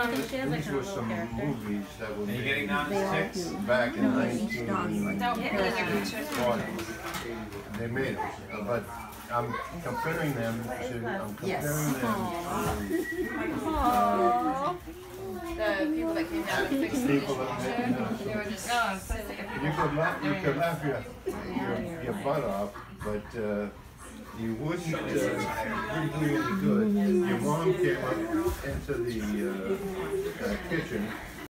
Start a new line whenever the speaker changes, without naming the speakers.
think she has like
These
her
were
little
some
character.
movies that were
Are you
made
getting down to 6?
back in
Don't get me the
1940s. They made them, but I'm comparing them to
the people that came down and fixed the
people that made
they were just
you could laugh your butt off, but you wouldn't do any good. Your mom came up into the kitchen